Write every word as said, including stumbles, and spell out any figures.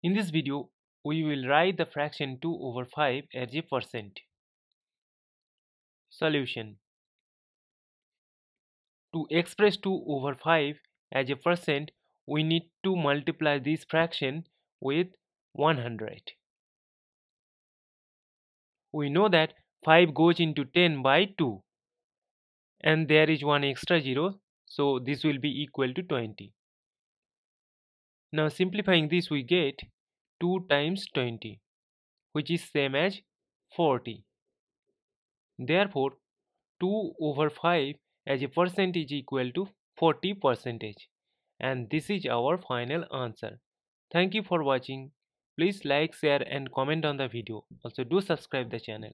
In this video, we will write the fraction two over five as a percent. Solution. To express two over five as a percent, we need to multiply this fraction with one hundred. We know that five goes into ten by two, and there is one extra zero, so this will be equal to twenty. Now simplifying this, we get two times twenty, which is same as forty. Therefore, two over five as a percent is equal to forty percentage, and this is our final answer. Thank you for watching. Please like, share and comment on the video. Also do subscribe the channel.